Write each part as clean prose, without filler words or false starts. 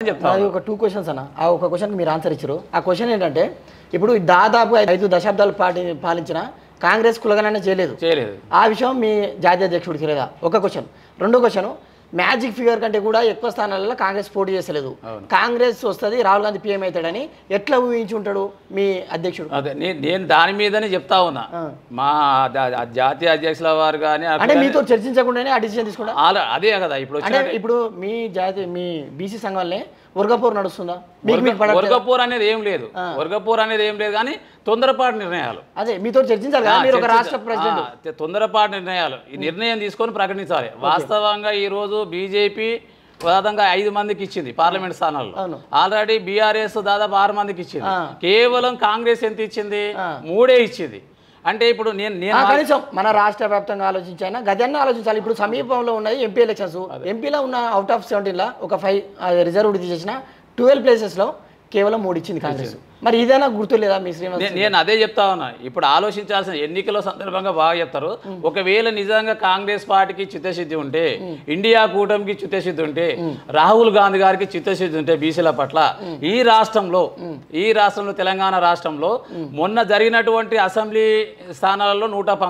అది ఒక 2 క్వశ్చన్స్ అన్న. ఆ ఒక క్వశ్చన్కి మీరు ఆన్సర్ ఇచ్చారు. ఆ క్వశ్చన్ ఏంటంటే ఇప్పుడు దాదాపు 5 దశాబ్దాలు పాలించిన కాంగ్రెస్ కులగణన చేయలేదు. ఆ విషయం మీ జాతీయ అధ్యక్షుడికి తెలియదా? ఒక క్వశ్చన్. రెండో క్వశ్చన్, మ్యాజిక్ ఫిగర్ కంటే కూడా ఎక్కువ స్థానాలలో కాంగ్రెస్ పోటీ చేస్తలేదు, కాంగ్రెస్ వస్తుంది రాహుల్ గాంధీ పీఎం అవుతాడని ఎట్లా ఊహించి ఉంటాడు మీ అధ్యక్షుడు? అదే నేను దాని మీదనే చెప్తా ఉన్నా. మా జాతీయ అధ్యక్షుల వారు కానీ అంటే మీతో చర్చించకుండానే ఆ డిసిజన్ తీసుకుంటా. అదే కదా ఇప్పుడు ఇప్పుడు మీ బీసీ సంఘాలనే వర్గపోరు నడుస్తుందా? వర్గపోరు అనేది ఏం లేదు, వర్గపోరు అనేది ఏం లేదు, కానీ తొందరపాటు నిర్ణయాలు. అదే మీతో చర్చించాలి కదా, మీరు ఒక రాష్ట్ర ప్రెసిడెంట్. తొందరపాటు నిర్ణయాలు, ఈ నిర్ణయం తీసుకొని ప్రకటించాలి. వాస్తవంగా ఈ రోజు బీజేపీ ప్రధానంగా 5 మందికి ఇచ్చింది పార్లమెంట్ స్థానాల్లో. ఆల్రెడీ బీఆర్ఎస్ దాదాపు 6 మందికి ఇచ్చింది. కేవలం కాంగ్రెస్ ఎంత ఇచ్చింది? 3 ఇచ్చింది. అంటే ఇప్పుడు నేను కనీసం మన రాష్ట్ర వ్యాప్తంగా ఆలోచించాను, గదన్న ఆలోచించాలి. ఇప్పుడు సమీపంలో ఉన్నాయి ఎంపీ ఎలక్షన్స్. ఎంపీలో ఉన్న అవుట్ ఆఫ్ 17 ఒక 5 రిజర్వ్డ్ చేసిన 12 ప్లేసెస్లో కేవలం 3 ఇచ్చింది కాంగ్రెస్. మరి ఇదేనా గుర్తు లేదా మీ శ్రీనివాస్? నేను అదే చెప్తా ఉన్నా. ఇప్పుడు ఆలోచించాల్సిన ఎన్నికల సందర్భంగా బాగా చెప్తారు. ఒకవేళ నిజంగా కాంగ్రెస్ పార్టీకి చిత్తశుద్ధి ఉంటే, ఇండియా కూటమికి చిత్తశుద్ధి ఉంటే, రాహుల్ గాంధీ గారికి చిత్తశుద్ధి ఉంటే బీసీల పట్ల ఈ రాష్ట్రంలో తెలంగాణ రాష్ట్రంలో మొన్న జరిగినటువంటి అసెంబ్లీ స్థానాలలో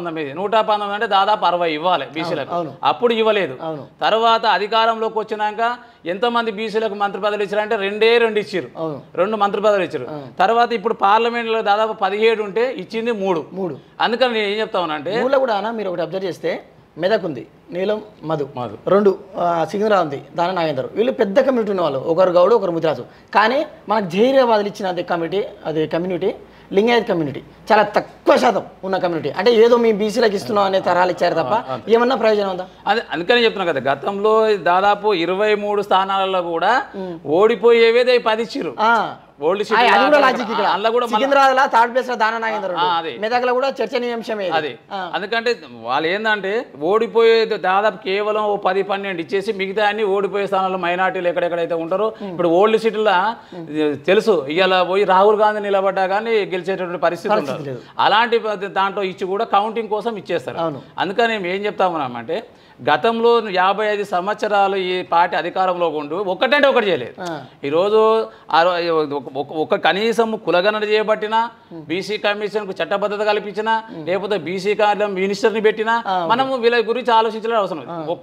119 అంటే దాదాపు 60 ఇవ్వాలి బీసీలకు. అప్పుడు ఇవ్వలేదు. తర్వాత అధికారంలోకి వచ్చినాక ఎంతమంది బీసీలకు మంత్రి పదవులు ఇచ్చారంటే 2 ఇచ్చారు. 2 మంత్రి పదవులు ఇచ్చారు. తర్వాత ఇప్పుడు పార్లమెంట్లో దాదాపు 17 ఉంటే ఇచ్చింది 3. అందుకని నేను ఏం చెప్తా ఉన్నా అంటే కూడా మీరు ఒకటి అబ్జర్వ్ చేస్తే మెదక్ ఉంది, నీలం మధు 2, సికింద్రా ఉంది, దాని నాగేందర్. వీళ్ళు పెద్ద కమ్యూనిటీ ఉన్న వాళ్ళు, ఒకరు గౌడు ఒకరు ముదిరాజు. కానీ మనకు జైరాబాద్లు ఇచ్చిన కమ్యూనిటీ లింగాయత్ కమ్యూనిటీ చాలా తక్కువ శాతం ఉన్న కమ్యూనిటీ. అంటే ఏదో మీ బీసీలకు ఇస్తున్నాం అనే తరాలు ఇచ్చారు తప్ప ఏమన్నా ప్రయోజనం ఉందా? అదే అందుకని చెప్తున్నా కదా, గతంలో దాదాపు 23 స్థానాలలో కూడా ఓడిపోయేవేదే 10 ఇచ్చిరు. సికింద్రాబాద్ థర్డ్ ప్లేస్ లో దానా నాగేందర్, మెదక్లో కూడా చర్చనీయాంశమే అది. అందుకంటే వాళ్ళు ఏంటంటే ఓడిపోయే దాదాపు కేవలం 10-12 ఇచ్చేసి మిగతా అన్ని ఓడిపోయే స్థానాల్లో మైనార్టీలు ఎక్కడెక్కడైతే ఉంటారో ఇప్పుడు ఓల్డ్ సిటీలో తెలుసు ఇవాళ పోయి రాహుల్ గాంధీ నిలబడ్డా కానీ గెలిచేటటువంటి పరిస్థితి ఉండదు. అలాంటి దాంట్లో ఇచ్చి కూడా కౌంటింగ్ కోసం ఇచ్చేస్తారు. అందుకని మేము ఏం చెప్తామన్నామంటే గతంలో 55 సంవత్సరాలు ఈ పార్టీ అధికారంలో ఉంటూ ఒకటంటే ఒకటి చేయలేదు. ఈరోజు ఒక కనీసం కులగణన చేయబట్టినా, బీసీ కమిషన్కు చట్టబద్ధత కల్పించినా, లేకపోతే బీసీ మినిస్టర్ని పెట్టినా మనము వీళ్ళ గురించి ఆలోచించడం అవసరం.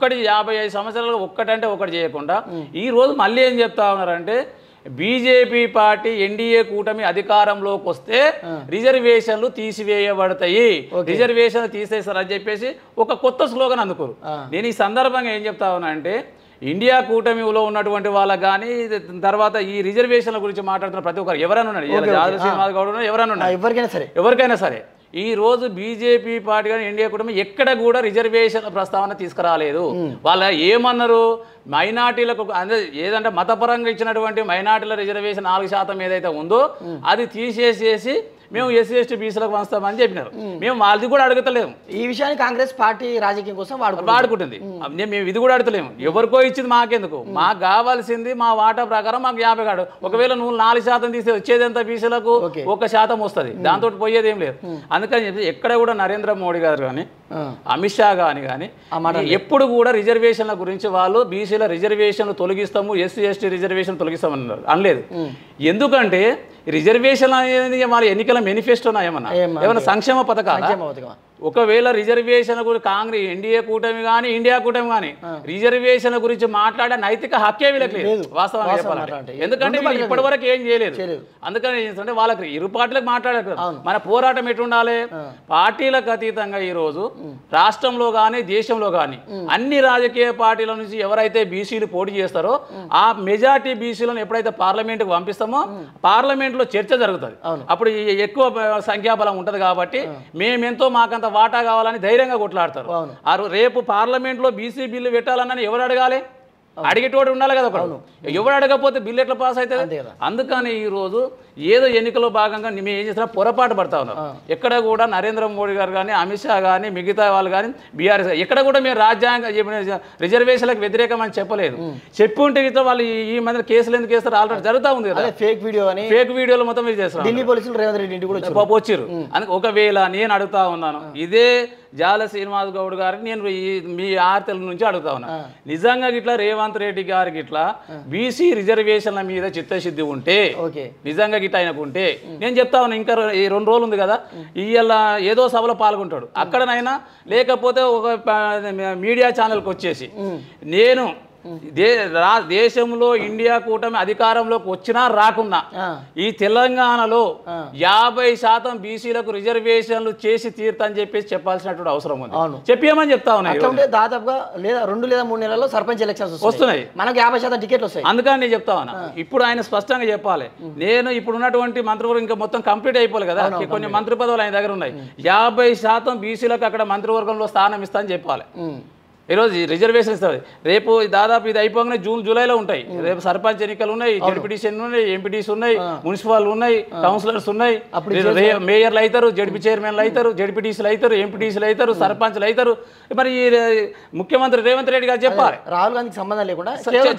55 సంవత్సరాలు ఒక్కటంటే ఒకటి చేయకుండా ఈ రోజు మళ్ళీ ఏం చెప్తా ఉన్నారంటే బీజేపీ పార్టీ ఎన్డీఏ కూటమి అధికారంలోకి వస్తే రిజర్వేషన్లు తీసివేయబడతాయి, రిజర్వేషన్లు తీసేస్తారని చెప్పేసి ఒక కొత్త స్లోగన్ అందుకోరు. నేను ఈ సందర్భంగా ఏం చెప్తా ఉన్నా అంటే ఇండియా కూటమిలో ఉన్నటువంటి వాళ్ళకి కానీ తర్వాత ఈ రిజర్వేషన్ల గురించి మాట్లాడుతున్న ప్రతి ఒక్కరు ఎవరైనా ఉన్నారు, శ్రీనివాస్ గౌడ్ ఎవరికైనా సరే ఈ రోజు బీజేపీ పార్టీ కానీ ఇండియా కూటమి ఎక్కడ కూడా రిజర్వేషన్ ప్రస్తావన తీసుకురాలేదు. వాళ్ళ ఏమన్నారు, మైనార్టీలకు ఏదంటే మతపరంగా ఇచ్చినటువంటి మైనార్టీల రిజర్వేషన్ 4% ఏదైతే ఉందో అది తీసేసేసి మేము ఎస్సీ ఎస్టీ బీసీలకు వస్తామని చెప్పినారు. మేము వాళ్ళది కూడా అడుగుతలేము. ఈ విషయాన్ని కాంగ్రెస్ పార్టీ రాజకీయం కోసం వాడుకుంటుంది. మేము ఇది కూడా అడుగుతలేము. ఎవరికో ఇచ్చింది మాకెందుకు, మాకు కావాల్సింది మా వాటా ప్రకారం మాకు 50 కాడు. ఒకవేళ నువ్వు 4% తీస్తే వచ్చేది ఎంత బీసీలకు 1% వస్తుంది, దాంతో పోయేది ఏం లేదు. అందుకని చెప్పి ఎక్కడ కూడా నరేంద్ర మోడీ గారు కానీ అమిత్ షా కానీ ఎప్పుడు కూడా రిజర్వేషన్ల గురించి వాళ్ళు బీసీల రిజర్వేషన్లు తొలగిస్తాము, ఎస్సీ ఎస్టీ రిజర్వేషన్ తొలగిస్తామన్నారు అనలేదు. ఎందుకంటే రిజర్వేషన్ అనేది మరి ఎన్నికల మేనిఫెస్టోనా ఏమన్నా సంక్షేమ పథకాలు? ఒకవేళ రిజర్వేషన్ గురించి కాంగ్రెస్ ఎన్డీఏ కూటమి కానీ ఇండియా కూటమి కానీ రిజర్వేషన్ గురించి మాట్లాడే నైతిక హక్కే వీళ్ళకి లేదు వాస్తవంగా చెప్పాలంటే. ఎందుకంటే వీళ్ళు ఇప్పటి వరకు ఏం చేయలేదు. అందుకని ఏంటంటే వాళ్ళకి ఇరు పార్టీలకు మాట్లాడారు. మన పోరాటం ఎటుండాలి, పార్టీలకు అతీతంగా ఈ రోజు రాష్ట్రంలో కానీ దేశంలో కానీ అన్ని రాజకీయ పార్టీల నుంచి ఎవరైతే బీసీలు పోటీ చేస్తారో ఆ మెజార్టీ బీసీలను ఎప్పుడైతే పార్లమెంట్కి పంపిస్తామో పార్లమెంట్లో చర్చ జరుగుతుంది. అప్పుడు ఎక్కువ సంఖ్యాబలం ఉంటుంది కాబట్టి మేమెంతో మాకంత వాటా కావాలని ధైర్యంగా కొట్లాడతారు. రేపు పార్లమెంట్లో బీసీ బిల్లు పెట్టాలని ఎవరు అడగాలి? అడిగేటోడు ఉండాలి కదా. ఒకడు ఎవరు అడగకపోతే బిల్లు ఎట్లా పాస్ అవుతుంది? అందుకని ఈ రోజు ఏదో ఎన్నికల్లో భాగంగా మేము ఏం చేసినా పొరపాటు పడతా ఉన్నాం. ఎక్కడ కూడా నరేంద్ర మోడీ గారు కానీ అమిత్ షా కానీ మిగతా వాళ్ళు కానీ బీఆర్ఎస్ ఎక్కడ కూడా మేము రాజ్యాంగ రిజర్వేషన్లకు వ్యతిరేకం అని చెప్పలేదు. చెప్పి ఉంటే వాళ్ళు ఈ మధ్య కేసులు ఎందుకు వేస్తారు? ఆల్రెడీ జరుగుతూ ఉంది కదా, ఫేక్ వీడియోలు మొత్తం చేస్తారు. ఢిల్లీ పోలీసులు రేవంత్ రెడ్డి ఇంటికి కూడా వచ్చారు. అందుకే ఒకవేళ నేను అడుగుతా ఉన్నాను, ఇదే జాల శ్రీనివాస్ గౌడ్ గారికి నేను మీ ఆర్తల నుంచి అడుగుతా ఉన్నా, నిజంగా ఇట్లా రేవంత్ రెడ్డి గారికి ఇట్లా బీసీ రిజర్వేషన్ల మీద చిత్తశుద్ధి ఉంటే, నిజంగా గిట్లా ఆయనకు ఉంటే నేను చెప్తా ఉన్నా, ఇంకా 2 రోజులు ఉంది కదా, ఇవాళ ఏదో సభలో పాల్గొంటాడు అక్కడనైనా, లేకపోతే ఒక మీడియా ఛానల్కి వచ్చేసి నేను దేశంలో ఇండియా కూటమి అధికారంలోకి వచ్చినా రాకున్నా ఈ తెలంగాణలో 50% బీసీలకు రిజర్వేషన్లు చేసి తీరుతని చెప్పేసి చెప్పాల్సినటువంటి అవసరం ఉంది. చెప్పేమని చెప్తా ఉన్నాయి. దాదాపుగా 2 లేదా 3 నెలల్లో సర్పంచ్ ఎలక్షన్స్ వస్తున్నాయి, మనకు 50% టికెట్లు వస్తాయి. అందుకని నేను చెప్తా ఉన్నా, ఇప్పుడు ఆయన స్పష్టంగా చెప్పాలి. నేను ఇప్పుడు ఉన్నటువంటి మంత్రివర్గం ఇంకా మొత్తం కంప్లీట్ అయిపోవాలి కదా, కొన్ని మంత్రి పదవులు ఆయన దగ్గర ఉన్నాయి, 50% బీసీలకు అక్కడ మంత్రివర్గంలో స్థానం ఇస్తా అని చెప్పాలి. ఈరోజు రిజర్వేషన్ ఇస్తుంది, రేపు దాదాపు ఇది అయిపోగానే జూలైలో ఉంటాయి, రేపు సర్పంచ్ ఎన్నికలు ఉన్నాయి, జడ్పీటీసీ ఉన్నాయి, ఎంపీటీసీ ఉన్నాయి, మున్సిపల్ ఉన్నాయి, కౌన్సిలర్స్ ఉన్నాయి, మేయర్లు అవుతారు, జడ్పీ చైర్మన్లు అవుతారు, జడ్పీటీసీలు అవుతారు, ఎంపీటీసీలు అవుతారు, సర్పంచ్లు అవుతారు. మరి ముఖ్యమంత్రి రేవంత్ రెడ్డి గారు చెప్పాలి, రాహుల్ గాంధీకి సంబంధం లేకుండా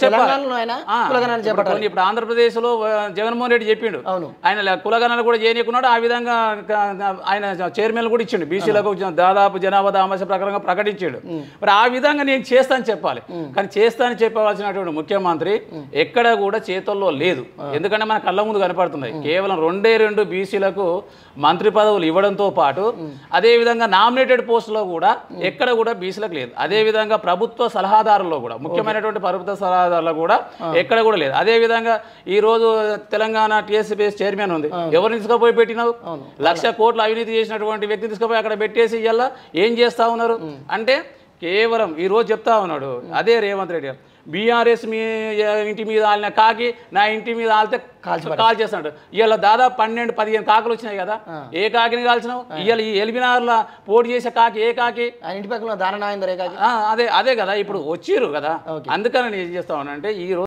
ఇప్పుడు ఆంధ్రప్రదేశ్ లో జగన్మోహన్ రెడ్డి చెప్పిండు, ఆయన కులగణాలు కూడా చేయనీయకున్నాడు, ఆ విధంగా ఆయన చైర్మన్ కూడా ఇచ్చిండు, బీసీలకు దాదాపు జనాభా దామాష ప్రకారంగా ప్రకటించాడు. మరి ఆ విధంగా నేను చేస్తాను చెప్పాలి, కానీ చేస్తానని చెప్పవలసినటువంటి ముఖ్యమంత్రి ఎక్కడ కూడా చేతుల్లో లేదు. ఎందుకంటే మన కళ్ళ ముందు కనపడుతున్నాయి, కేవలం 2 బీసీలకు మంత్రి పదవులు ఇవ్వడంతో పాటు అదేవిధంగా నామినేటెడ్ పోస్టులో కూడా ఎక్కడ కూడా బీసీలకు లేదు. అదేవిధంగా ప్రభుత్వ సలహాదారుల్లో కూడా, ముఖ్యమైనటువంటి ప్రభుత్వ సలహాదారులు కూడా ఎక్కడ కూడా లేదు. అదేవిధంగా ఈ రోజు తెలంగాణ టీఎస్పీఎస్ చైర్మన్ ఉంది, ఎవరిని తీసుకుపోయి పెట్టినావు? 1,00,000 కోట్ల అవినీతి చేసినటువంటి వ్యక్తిని తీసుకుపోయి అక్కడ పెట్టేసి ఇవాళ ఏం చేస్తా ఉన్నారు అంటే, కేవలం ఈరోజు చెప్తా ఉన్నాడు అదే రేవంత్ రెడ్డి గారు, బీఆర్ఎస్ మీ ఇంటి మీద ఆలిన కాకి నా ఇంటి మీద ఆలితే కాల్ చేస్తున్నాడు. ఇవాళ దాదాపు 12-15 కాకులు వచ్చినాయి కదా, ఏ కాకిని కాల్చినావు? ఇవాళ ఈ ఎల్బినార్లో పోటీ చేసే కాకి ఏ కాకి? ఇంటి పక్కన దాన అదే కదా ఇప్పుడు వచ్చిర్రు కదా, అందుకని నేను ఏం చేస్తా ఉన్నా అంటే ఈ